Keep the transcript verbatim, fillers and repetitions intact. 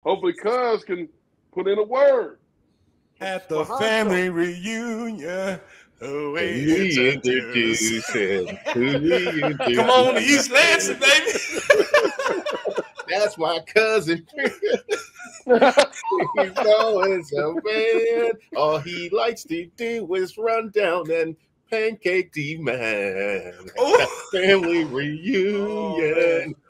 hopefully Cuz can put in a word. At the family show. Reunion. Oh, we introduce him. We introduce Come on, East Lansing, baby. That's my cousin. He's always a man. All he likes to do is run down and pancake demand. Oh. Family reunion.